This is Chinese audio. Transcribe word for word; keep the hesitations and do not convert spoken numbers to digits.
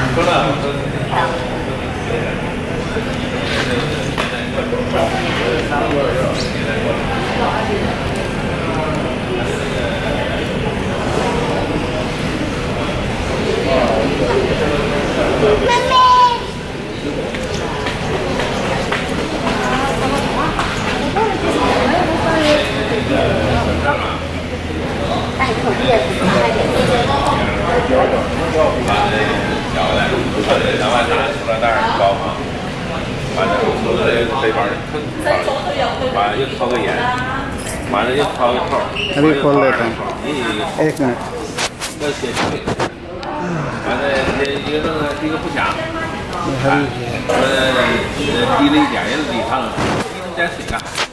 说了，我说。两万拿塑料袋包嘛，完了抽的背包里腾掏，完了又掏个烟，完了又掏个口，完了又掏二两口，你要写去，完了一个弄个一个不响，呃，滴了一点也是里头，滴了点水啊。